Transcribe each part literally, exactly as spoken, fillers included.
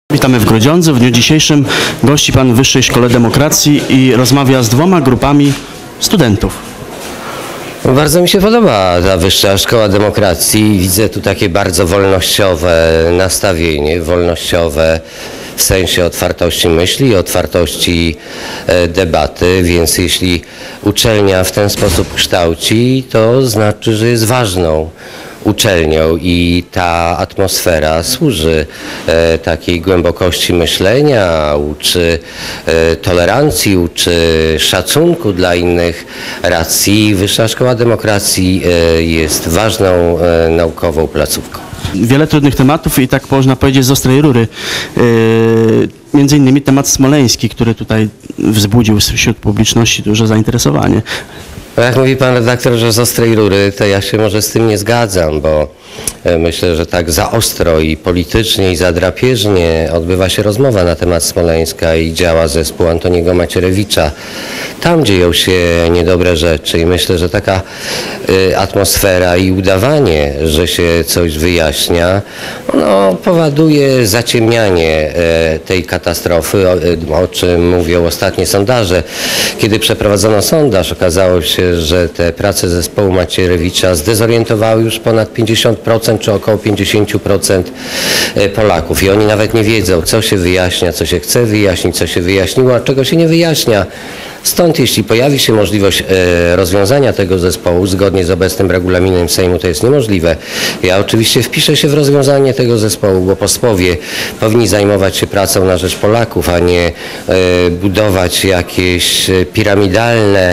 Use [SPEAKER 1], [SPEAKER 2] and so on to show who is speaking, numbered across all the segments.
[SPEAKER 1] Witamy w Grudziądzu. W dniu dzisiejszym gości pan w Wyższej Szkole Demokracji i rozmawia z dwoma grupami studentów.
[SPEAKER 2] Bardzo mi się podoba ta Wyższa Szkoła Demokracji. Widzę tu takie bardzo wolnościowe nastawienie, wolnościowe w sensie otwartości myśli i otwartości debaty, więc jeśli uczelnia w ten sposób kształci, to znaczy, że jest ważną uczelnią i ta atmosfera służy e, takiej głębokości myślenia, uczy e, tolerancji, uczy szacunku dla innych racji. Wyższa Szkoła Demokracji e, jest ważną e, naukową placówką.
[SPEAKER 1] Wiele trudnych tematów i tak można powiedzieć z ostrej rury. Yy, między innymi temat smoleński, który tutaj wzbudził wśród publiczności duże zainteresowanie.
[SPEAKER 2] Jak mówi pan redaktor, że z ostrej rury, to ja się może z tym nie zgadzam, bo myślę, że tak za ostro i politycznie i za drapieżnie odbywa się rozmowa na temat Smoleńska i działa zespół Antoniego Macierewicza. Tam dzieją się niedobre rzeczy i myślę, że taka atmosfera i udawanie, że się coś wyjaśnia, no, powoduje zaciemnianie tej katastrofy, o czym mówią ostatnie sondaże. Kiedy przeprowadzono sondaż, okazało się, że te prace zespołu Macierewicza zdezorientowały już ponad pięćdziesiąt procent czy około pięćdziesiąt procent Polaków i oni nawet nie wiedzą, co się wyjaśnia, co się chce wyjaśnić, co się wyjaśniło, a czego się nie wyjaśnia. Stąd jeśli pojawi się możliwość e, rozwiązania tego zespołu zgodnie z obecnym regulaminem Sejmu, to jest niemożliwe. Ja oczywiście wpiszę się w rozwiązanie tego zespołu, bo posłowie powinni zajmować się pracą na rzecz Polaków, a nie e, budować jakieś piramidalne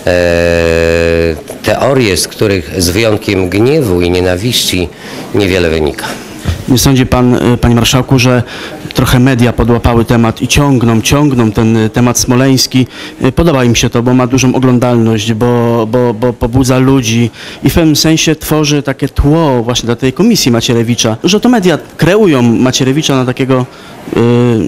[SPEAKER 2] e, teorie, z których z wyjątkiem gniewu i nienawiści niewiele wynika.
[SPEAKER 1] Nie sądzi pan, panie marszałku, że trochę media podłapały temat i ciągną, ciągną ten temat smoleński. Podoba im się to, bo ma dużą oglądalność, bo, bo, bo pobudza ludzi i w pewnym sensie tworzy takie tło właśnie dla tej komisji Macierewicza, że to media kreują Macierewicza na takiego yy,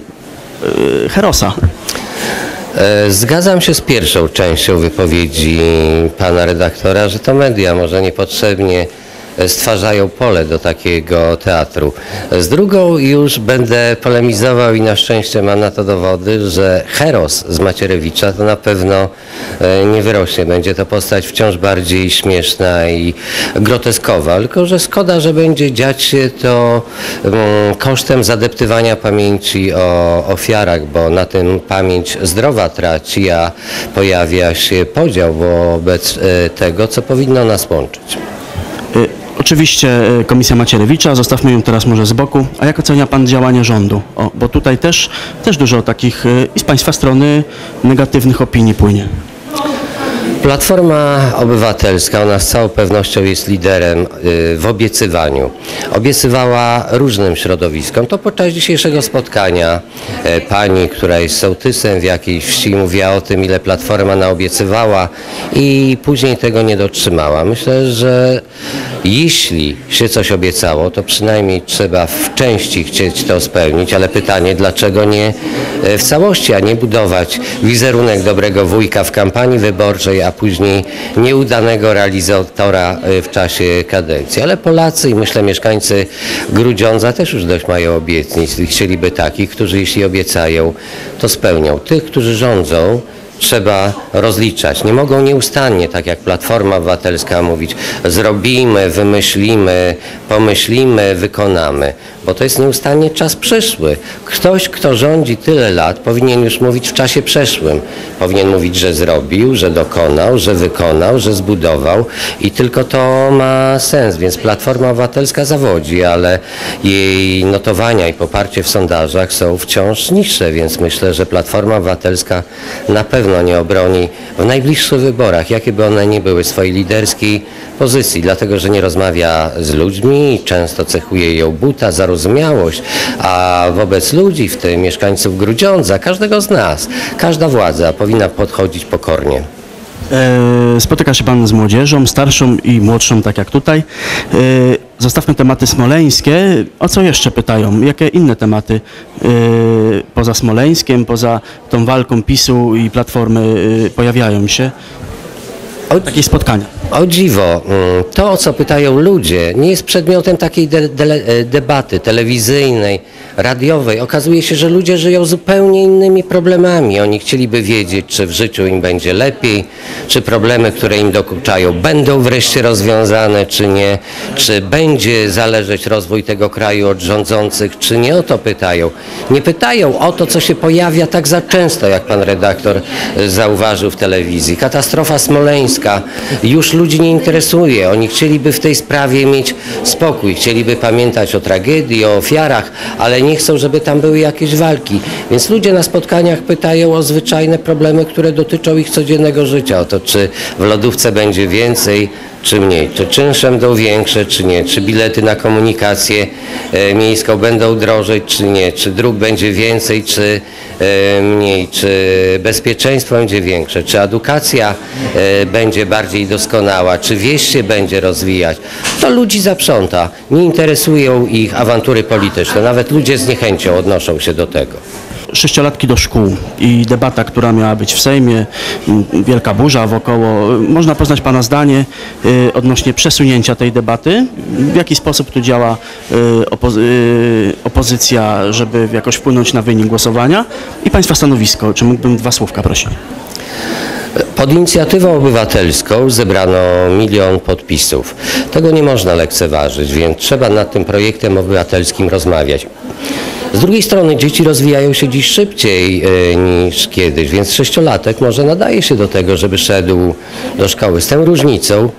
[SPEAKER 1] yy, herosa.
[SPEAKER 2] Zgadzam się z pierwszą częścią wypowiedzi pana redaktora, że to media może niepotrzebnie stwarzają pole do takiego teatru. Z drugą już będę polemizował i na szczęście mam na to dowody, że heros z Macierewicza to na pewno nie wyrośnie. Będzie to postać wciąż bardziej śmieszna i groteskowa, tylko że szkoda, że będzie dziać się to kosztem zadeptywania pamięci o ofiarach, bo na tym pamięć zdrowa traci, a pojawia się podział wobec tego, co powinno nas łączyć.
[SPEAKER 1] Oczywiście komisja Macierewicza, zostawmy ją teraz może z boku. A jak ocenia pan działanie rządu? O, bo tutaj też, też dużo takich i z państwa strony negatywnych opinii płynie.
[SPEAKER 2] Platforma Obywatelska, ona z całą pewnością jest liderem w obiecywaniu. Obiecywała różnym środowiskom. To podczas dzisiejszego spotkania pani, która jest sołtysem w jakiejś wsi, mówiła o tym, ile Platforma naobiecywała i później tego nie dotrzymała. Myślę, że jeśli się coś obiecało, to przynajmniej trzeba w części chcieć to spełnić, ale pytanie, dlaczego nie w całości, a nie budować wizerunek dobrego wujka w kampanii wyborczej, a później nieudanego realizatora w czasie kadencji. Ale Polacy i myślę mieszkańcy Grudziądza też już dość mają obietnic i chcieliby takich, którzy jeśli obiecają, to spełnią. Tych, którzy rządzą, trzeba rozliczać. Nie mogą nieustannie, tak jak Platforma Obywatelska, mówić zrobimy, wymyślimy, pomyślimy, wykonamy, bo to jest nieustannie czas przyszły. Ktoś, kto rządzi tyle lat, powinien już mówić w czasie przeszłym. Powinien mówić, że zrobił, że dokonał, że wykonał, że zbudował i tylko to ma sens, więc Platforma Obywatelska zawodzi, ale jej notowania i poparcie w sondażach są wciąż niższe, więc myślę, że Platforma Obywatelska na pewno nie obroni w najbliższych wyborach, jakie by one nie były, swojej liderskiej pozycji, dlatego że nie rozmawia z ludźmi, często cechuje ją buta, zarozumiałość, a wobec ludzi, w tym mieszkańców Grudziądza, każdego z nas, każda władza powinna podchodzić pokornie.
[SPEAKER 1] Spotyka się pan z młodzieżą, starszą i młodszą, tak jak tutaj. Zostawmy tematy smoleńskie. O co jeszcze pytają? Jakie inne tematy poza Smoleńskiem, poza tą walką PiSu i Platformy pojawiają się?
[SPEAKER 2] O,
[SPEAKER 1] Takie spotkania.
[SPEAKER 2] o dziwo, mm, to o co pytają ludzie nie jest przedmiotem takiej de, de, debaty telewizyjnej, radiowej. Okazuje się, że ludzie żyją zupełnie innymi problemami. Oni chcieliby wiedzieć, czy w życiu im będzie lepiej, czy problemy, które im dokuczają, będą wreszcie rozwiązane, czy nie, czy będzie zależeć rozwój tego kraju od rządzących, czy nie. O to pytają. Nie pytają o to, co się pojawia tak za często, jak pan redaktor e, zauważył w telewizji. Katastrofa smoleńska już ludzi nie interesuje. Oni chcieliby w tej sprawie mieć spokój, chcieliby pamiętać o tragedii, o ofiarach, ale nie chcą, żeby tam były jakieś walki. Więc ludzie na spotkaniach pytają o zwyczajne problemy, które dotyczą ich codziennego życia. O to, czy w lodówce będzie więcej, czy mniej, czy czynsze będą większe, czy nie, czy bilety na komunikację e, miejską będą drożeć, czy nie, czy dróg będzie więcej, czy e, mniej, czy bezpieczeństwo będzie większe, czy edukacja e, będzie bardziej doskonała, czy wieś się będzie rozwijać. To ludzi zaprząta, nie interesują ich awantury polityczne, nawet ludzie z niechęcią odnoszą się do tego.
[SPEAKER 1] Sześciolatki do szkół i debata, która miała być w Sejmie, m, wielka burza wokoło. Można poznać pana zdanie y, odnośnie przesunięcia tej debaty. W jaki sposób tu działa y, opo- y, opozycja, żeby jakoś wpłynąć na wynik głosowania? I państwa stanowisko. Czy mógłbym dwa słówka prosić?
[SPEAKER 2] Pod inicjatywą obywatelską zebrano milion podpisów. Tego nie można lekceważyć, więc trzeba nad tym projektem obywatelskim rozmawiać. Z drugiej strony dzieci rozwijają się dziś szybciej y, niż kiedyś, więc sześciolatek może nadaje się do tego, żeby szedł do szkoły. Z tą różnicą,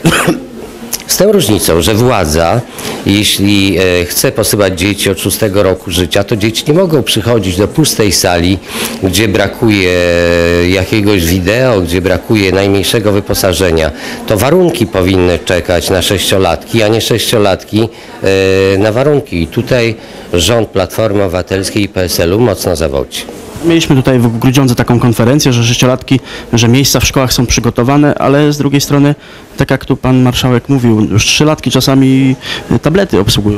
[SPEAKER 2] z tą różnicą, że władza, jeśli e, chce posyłać dzieci od szóstego roku życia, to dzieci nie mogą przychodzić do pustej sali, gdzie brakuje jakiegoś wideo, gdzie brakuje najmniejszego wyposażenia. To warunki powinny czekać na sześciolatki, a nie sześciolatki e, na warunki. I tutaj rząd Platformy Obywatelskiej i P S L u mocno zawodzi.
[SPEAKER 1] Mieliśmy tutaj w Grudziądzu taką konferencję, że sześciolatki, że miejsca w szkołach są przygotowane, ale z drugiej strony, tak jak tu pan marszałek mówił, już trzylatki czasami tablety obsługują.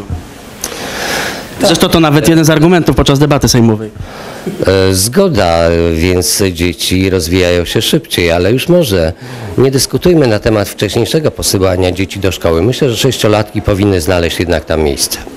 [SPEAKER 1] Zresztą to nawet jeden z argumentów podczas debaty sejmowej.
[SPEAKER 2] E, Zgoda, więc dzieci rozwijają się szybciej, ale już może nie dyskutujmy na temat wcześniejszego posyłania dzieci do szkoły. Myślę, że sześciolatki powinny znaleźć jednak tam miejsce.